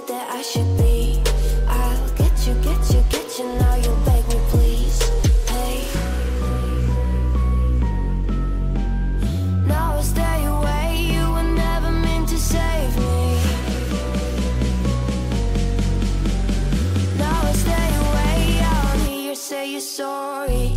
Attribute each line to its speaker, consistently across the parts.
Speaker 1: said that I should be. I'll get you, get you, get you. Now you beg me, please. Hey. Now I stay away. You were never meant to save me. Now I stay away. I don't hear you say you're sorry.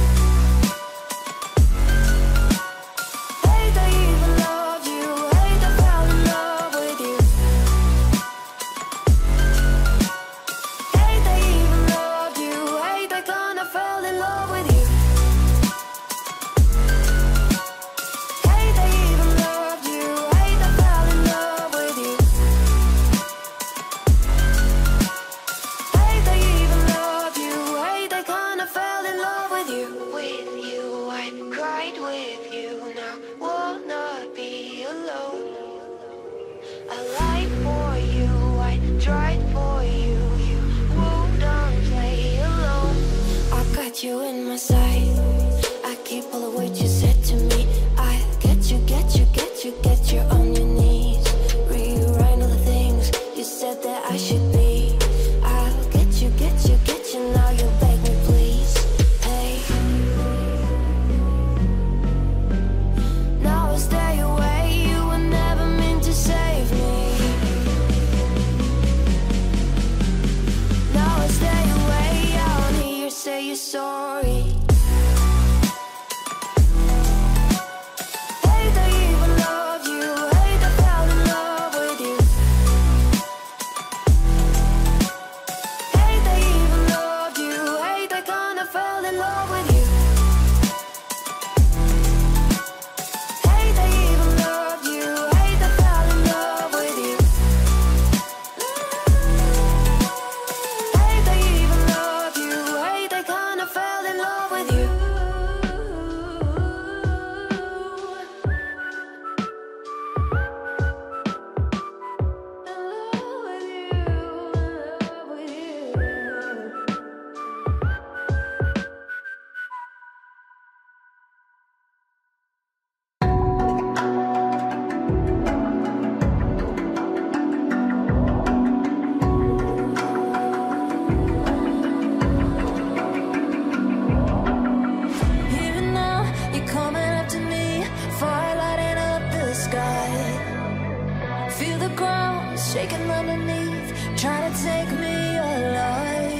Speaker 1: You in my sight, I keep all the words you said to me. I get you, get you, get you, get you on your knees. Rewrite all the things you said that I should be. I'll get you, get you, get you. Now you beg me, please. Hey. Now I stay away. You were never meant to save me. Now I stay away. I don't hear you say you're sorry. Hate I even loved you. Hate I fell in love with you. Hate I even loved you. Hate I kinda fell in love with you. Hate I even loved you. Hate I fell in love with you. Hate I even loved you. Hate I kinda fell in love with you. Even now, you're coming up to me, fire lighting up the sky. Feel the ground shaking underneath, trying to take me alive.